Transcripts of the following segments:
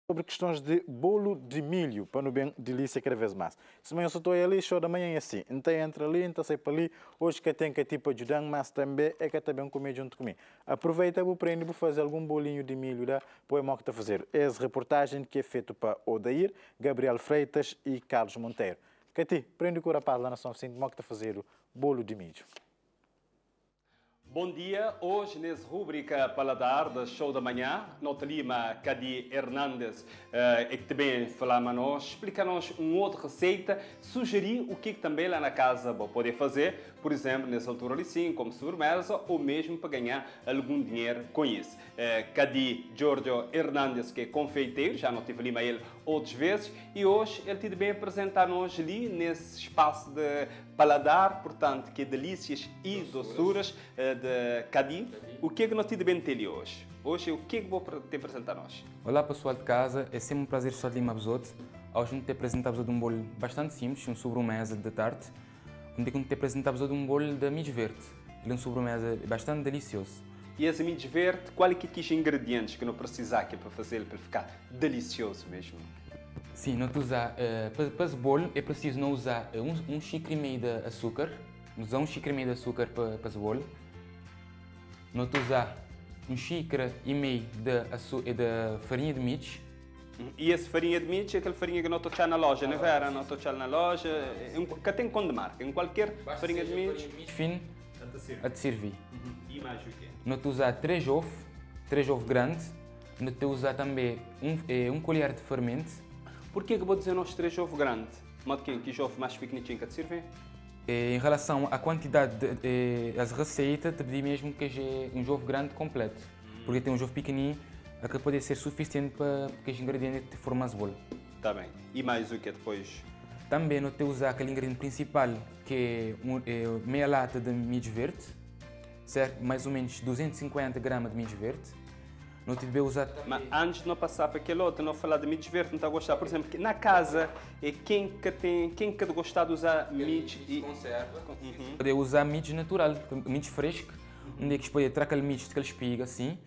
Sobre questões de bolo de milho, para no bem delícia cada vez mais. Se amanhã eu estou ali, show da manhã é assim. Então entra ali, então sai para ali. Hoje que tem que tipo ajudar, mas também é que também comer junto comigo. Aproveita para aprender para fazer algum bolinho de milho da para o que fazer. Essa reportagem que é feita para Odair, Gabriel Freitas e Carlos Monteiro. Cati, prende o rapaz lá na São Vicente, como que fazer o bolo de milho. Bom dia, hoje nessa rubrica Paladar do Show da Manhã, nota Lima Cadi Hernandes, que também falamos nós, explica-nos uma outra receita, sugerir o que também lá na casa vou poder fazer, por exemplo, nessa altura ali sim, como sobremesa, ou mesmo para ganhar algum dinheiro com isso. Cadi Giorgio Hernandes, que é confeiteiro, já não tive Lima ele outras vezes, e hoje ele tem apresentar-nos ali nesse espaço de paladar, portanto, que é delícias e doçuras de Cadi. O que é que nós temos bem ter hoje? Hoje, o que é que vou te apresentar a nós? Olá pessoal de casa, é sempre um prazer estar ali em Besote. Hoje eu te apresentamos um bolo bastante simples, um sobremesa de tarde, onde eu te apresentamos um bolo de milho verde. Ele é um sobremesa bastante delicioso. E esse milho verde, qual é que os ingredientes que não precisar aqui para fazer para ficar delicioso mesmo? Sim, não usar, para esse bolo é preciso não usar um xícara e meio de açúcar, usar um xícara e meio de açúcar para esse bolo. Não usar um xícara e meio de farinha de milho. E essa farinha de milho é aquela farinha que não estou na loja, não é vera? Não estou na loja, que tem com de marca, em qualquer farinha de milho. Fino a te servir. E mais o quê? Não usar 3 ovos grandes. Não usar também um colher de fermento. Por que vou dizer nós 3 ovos grandes? Modo que os ovos mais pequenininhos que te servem? Em relação à quantidade das receitas, te pedi mesmo que seja um ovo grande completo. Porque tem um ovo pequenino que pode ser suficiente para que os ingredientes formem esse bolo. Está bem. E mais o que depois? Também não te usar aquele ingrediente principal, que é meia lata de milho verde, certo? Mais ou menos 250 gramas de milho verde. Não te deve usar. Mas antes de não passar para aquele outro, não falar de milho verde, não está a gostar. Por exemplo, na casa, quem que gostar de usar milho e conserva? Pode usar milho natural, milho fresco, onde é que pode tirar aquele milho que ele espiga assim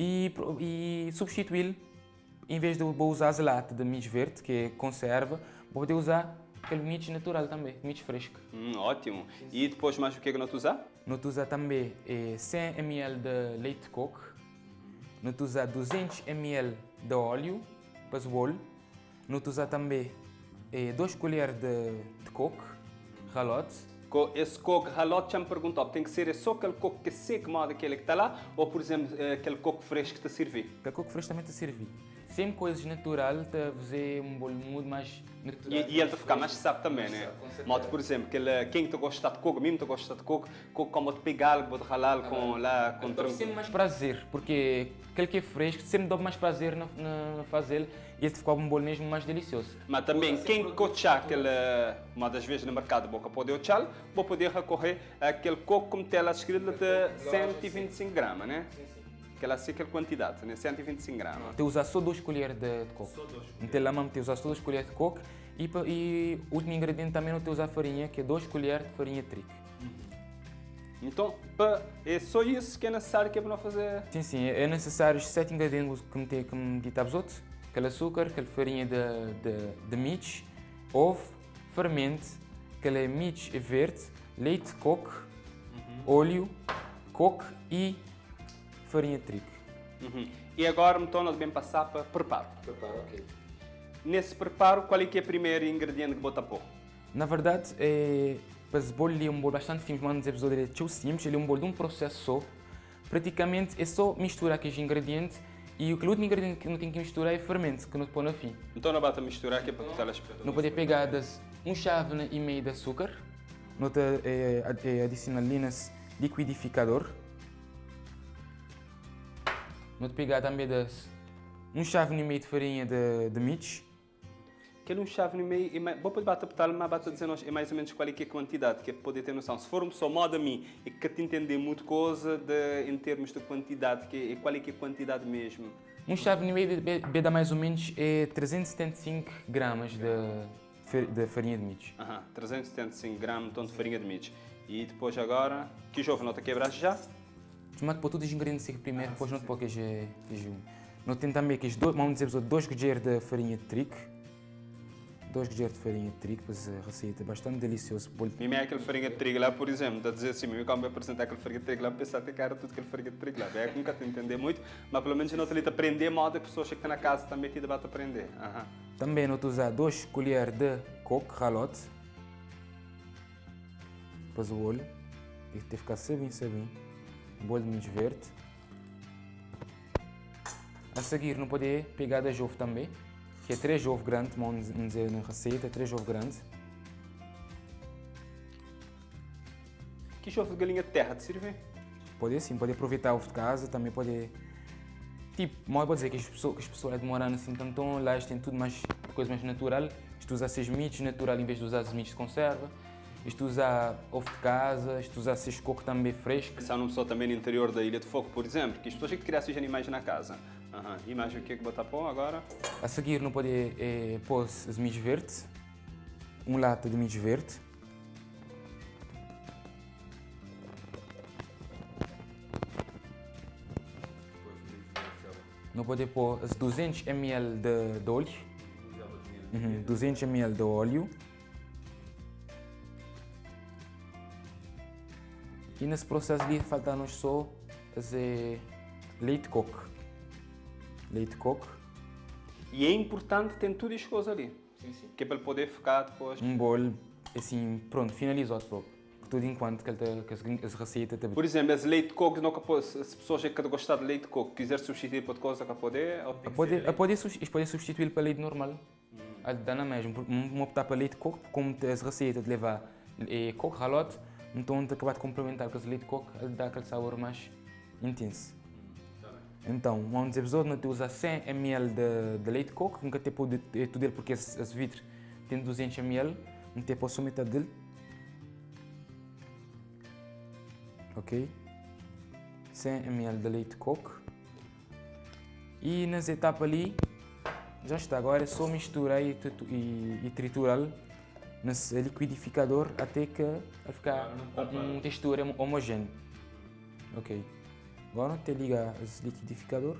e substituí-lo. Em vez de usar as latas de milho verde, que é conserva, pode usar aquele milho natural também, milho fresco. Ótimo. E depois mais o que é que não te usar? Não te usar também 100 ml de leite de coco. Não te usar 200 ml de óleo para o bolo. Não te usar também 2 colheres de coco ralote. Esse coco ralote já me perguntou, tem que ser só aquele coco que é seco, modo aquele que está lá, ou por exemplo, aquele coco fresco que te servir? Aquele coco fresco também te servir. Sempre coisas naturais, te fazer um bolo muito mais natural. E ele te ficar mais sabe também, né? Modo, por exemplo, quem te gosta de coco, mesmo te gosta de coco como te pegar, pode ralar com lá, com tronco. Sempre mais prazer, porque aquele que é fresco sempre dá mais prazer na fazer e ele fica um bolo mesmo mais delicioso. Mas também, quem cochar aquele, uma das vezes no mercado, boca pode ochar, vou poder recorrer àquele coco como tela escrita de 125 gramas, né? Aquela quantidade, né? 125 gramas. Te usar só 2 colheres de coco. Então lá te usar só 2 colheres de coco e o último ingrediente também não te usar farinha, que é 2 colheres de farinha de trigo. Então, é só isso que é necessário que é para não fazer? Sim, é necessário os 7 ingredientes que me disse outros. Aquele açúcar, aquela farinha de milho, ovo, fermento, aquele milho verde, leite de coco, óleo, coco e farinha de trigo. E agora me torna bem passar para preparo. Ok. Nesse preparo, qual é que é o primeiro ingrediente que bota pôr? Na verdade, esse bolo é um bolo bastante simples, mas não dizer que é simples, ele é um bolo de um processo só. Praticamente é só misturar aqueles ingredientes e o último ingrediente que não tem que misturar é fermento, que não se põe no fim. Então não basta misturar, que é para botar as pedras. Não pode pegar um chávena e meio de açúcar, não adicionar ali nesse liquidificador. Não pegar também um chávena e meio de farinha de milho. Aquele um chávena e meio, vou poder bater, mas basta dizer é mais ou menos qual é que é a quantidade, que é para poder ter noção. Se for só modo a mim e que te entender muito coisa em termos de quantidade, qual é que é a quantidade mesmo? Um chávena e meio dá mais ou menos 375 gramas de farinha de milho. 375 gramas então, de farinha de milho. E depois agora, que o ovo não está quebrado já? Tomate para todos os ingredientes primeiro, depois não te pode queijar. Nós temos também aqui, vamos dizer, 2 colheres de farinha de trigo. 2 colheres de farinha de trigo, pois a receita é bastante deliciosa. Mim é aquele farinha de trigo lá, por exemplo, está a dizer assim, eu quando me apresentar aquele farinha de trigo lá, pensar que era tudo aquele farinha de trigo lá. É que nunca te entender muito, mas pelo menos não te aprender modo que pessoas que estão na casa também te debate aprender. Também nós usar 2 colheres de coco ralote. Depois o olho, que tem que ficar sabinho. Bolho de milho verde. A seguir, não poder pegar das ovos também, que é 3 ovos grandes, vamos dizer na receita, 3 ovos grandes. Que ovo de galinha de terra te serve? Pode sim, pode aproveitar ovo de casa, também pode. Tipo, mal pode dizer que as pessoas demoram assim tanto, lá eles têm tudo mais, coisa mais natural. Isto usa 6 mitos natural em vez de usar os mitos de conserva. Isto usa ovo de casa, isto usa 6 coco também fresco. Pensar numa pessoa também no interior da Ilha de Fogo, por exemplo, que as pessoas que criassem esses animais na casa. E mais o que é que botar pão agora? A seguir não pode pôr os milhos verdes, 1 lata de milhos verde. Não pode pôr os 200 ml de óleo. 200 ml de óleo. E nesse processo ali falta-nos só leite de coco. Leite de coco. E é importante ter tudo isso coisa ali. Sim. Que é para ele poder ficar depois. Um bolo assim, pronto, finalizado próprio. Tudo enquanto que as receitas também. Por exemplo, esse leite de coco, não capaz, se pessoas que gostar de leite de coco quiser substituir por outra coisa, que poder. Pode substituir para leite normal. Dá na mesma. Vamos optar para leite de coco, como as receitas de levar coco ralote, então acabar de complementar com esse leite de coco, ele dá aquele sabor mais intenso. Então, vamos dizer, nós usar 100 ml de leite de coco, nunca tem tudo dele porque esse vidro tem 200 ml, não tem só metade dele. Ok? 100 ml de leite de coco. E nas etapas ali, já está. Agora é só misturar e triturá-lo nesse liquidificador até que vai ficar uma textura homogênea. Ok. Agora te liga esse liquidificador.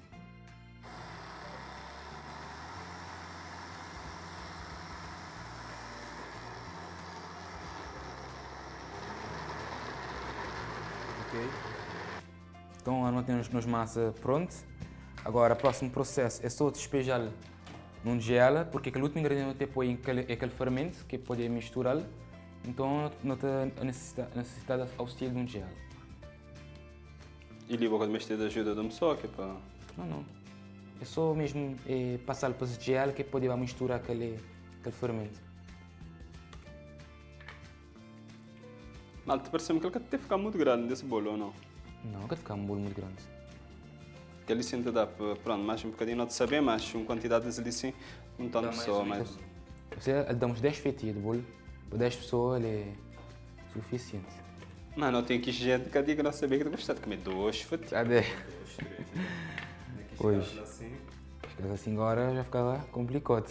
Ok. Então agora temos as massas prontas. Agora o próximo processo é só despejá-lo num gel, porque aquele último ingrediente que põe é aquele fermento que pode misturá-lo. Então não tem necessidade ao estilo de um gel. E ali vou mexer de ajuda de uma pessoa que é para. Não. É só mesmo passar para esse gel que pode misturar aquele fermento. Mas te parece-me que ele deve ficar muito grande desse bolo ou não? Não, vai ficar um bolo muito grande. Que ali sim te dá, pronto, mais um bocadinho, não te saber, mas uma quantidade de ali sim, um tanto de pessoa, mas. Você damos 10 fatias de bolo, para 10 pessoas ele é suficiente. Mas não tem que gente que diga não saber que tu gosta de comer 2 fatias. Cadê? 2, 3. Pois. Assim agora já ficava complicado.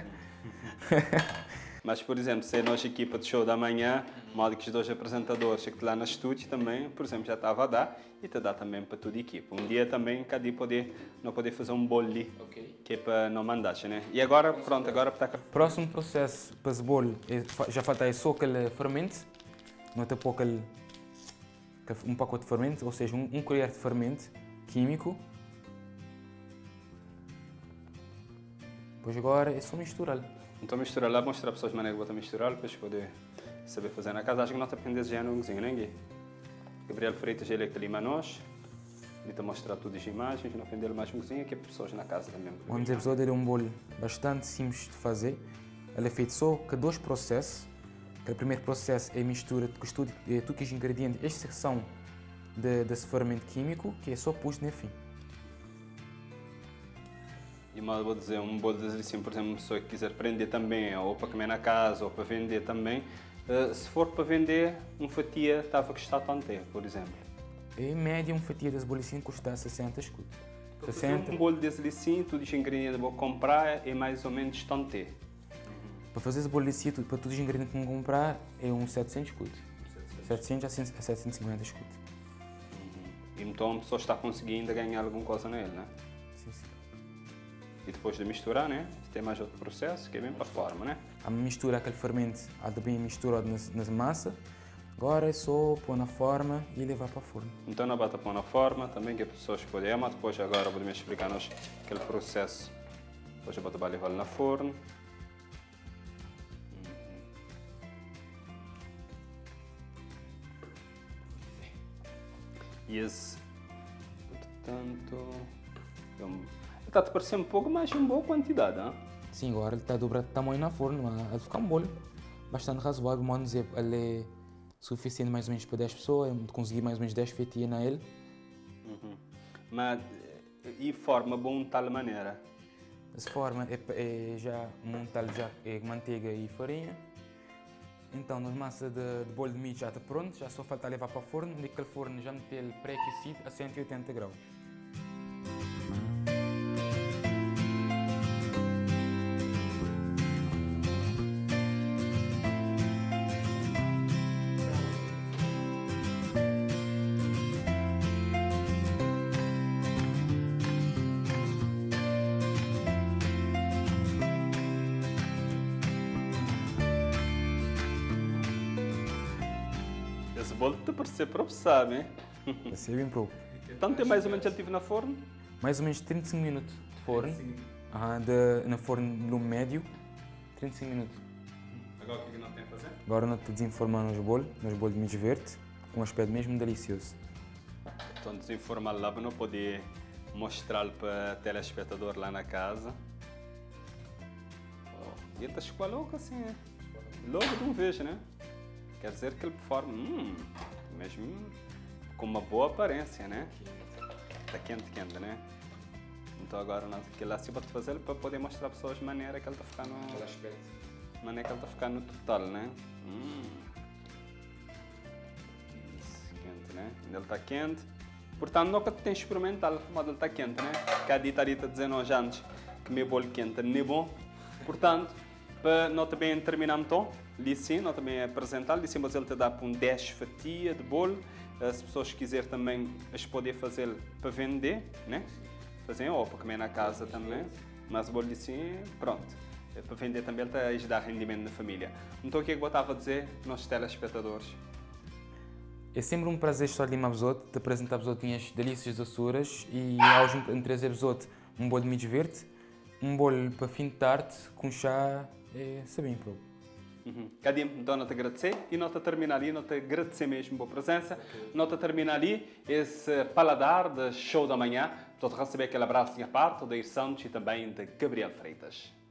Mas, por exemplo, se é a nossa equipa de show da manhã, modo que os 2 apresentadores que estão lá no estúdio também, por exemplo, já estava a dar e te dá também para toda a equipa. Um dia também, cada dia não poder fazer um bolo ali, que é para não mandar, né? E agora, pronto, agora está... Próximo processo para esse bolo, já falta só aquele fermento, não tem pouco um pacote de fermento, ou seja, um colher de fermento químico. Depois agora é só misturá-lo. Então misturar lá, mostrar para as pessoas de maneira que vou misturar, depois poder saber fazer na casa. Acho que não te aprendes já no cozinha, ninguém. Gabriel Freitas, ele é que lima nós. Ele está a mostrar todas as imagens, não aprender mais no cozinha, que é para pessoas na casa também. Vamos dizer, episódio é um bolo bastante simples de fazer. Ele é feito só com 2 processos. O primeiro processo é a mistura de tudo que os ingredientes, exceção desse fermento químico, que é só posto no fim. E mal vou dizer, um bolo de assim, por exemplo, uma pessoa que quiser aprender também, ou para comer na casa, ou para vender também, se for para vender, uma fatia estava a custar tanto, por exemplo. Em média, uma fatia desse bolo assim custa 60 escudos. Para fazer um bolo desse assim, tudo os ingredientes que vou comprar é mais ou menos tanto. Para fazer esse bolo assim, para todos os ingredientes que vou comprar, é uns 700 escudos. 700 a 750 escudos. Então a pessoa está conseguindo ganhar alguma coisa nele, né? Sim. E depois de misturar, né? Tem mais outro processo que é bem para a forma, né? A mistura aquele fermento, está bem misturado na massa. Agora é só pôr na forma e levar para o forno. Então, não bata pôr na forma, também que as pessoas podem, mas depois agora vou me explicar-nos aquele processo. Depois eu vou levar na forno. E esse, portanto, está a parecer um pouco, mas uma boa quantidade, hein? Sim, agora ele está a dobrar o tamanho na forno, mas vai ficar um bolo bastante razoável, vamos dizer, ele é suficiente mais ou menos para 10 pessoas, conseguir mais ou menos 10 fatias nele. Mas, e forma bom de tal maneira? Essa forma é já montar já é manteiga e farinha. Então, a massa de bolo de milho já está pronto, já só falta levar para o forno. Naquele forno já meter ele pré-aquecido a 180 graus. Esse bolo te parecer próprio, sabe, hein? Vai ser bem próprio. Então, tem mais ou menos ele tive na forno? Mais ou menos 35 minutos de forno. No forno de lume médio, 35 minutos. Agora o que não tem a fazer? Agora nós desenformamos nos bolos de milho verde, com um aspecto mesmo delicioso. Então, desinformar lá para não poder mostrar para o telespectador lá na casa. Oh, e ele está louco assim, né? Logo de uma vez, né? Quer dizer que ele forma, mesmo com uma boa aparência, né? Está quente, né? Então agora nós que lá se pode fazer para poder mostrar às pessoas a maneira que ele está ficando. Maneira que ele está ficando total, né? Isso, quente, né? Ele está quente. Portanto, nunca tem experimentado como ele está quente, né? Cada dia está dizendo aos antes que meu bolo quente não é bom. Portanto, nós também terminamos então, ali sim, nós também apresentamos, ali sim, mas ele te dá para 10 fatias de bolo. Se pessoas quiserem também, eles podem fazer para vender, né? Fazer ou para comer na casa também. Mas o bolo ali sim, pronto. Para vender também, ele está a dar rendimento na família. Então, o que é que eu estava a dizer nos telespectadores? É sempre um prazer estar ali com vocês, de apresentar as outras delícias das Açores e hoje trazer vocês um bolo de milho verde, um bolo para fim de tarde com chá, bem próprio. Cada dia, então, nós te agradecer e nós te terminar ali, nós te agradecer mesmo pela presença, nós te terminar ali esse paladar de show da manhã, para receber aquele abraço da minha parte, da Ir Santos e também de Gabriel Freitas.